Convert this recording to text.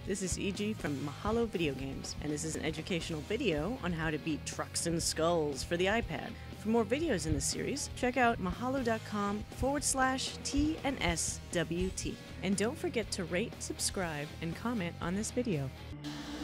This is EG from Mahalo Video Games, and this is an educational video on how to beat Trucks and Skulls for the iPad. For more videos in this series, check out mahalo.com/TNSWT. And don't forget to rate, subscribe, and comment on this video.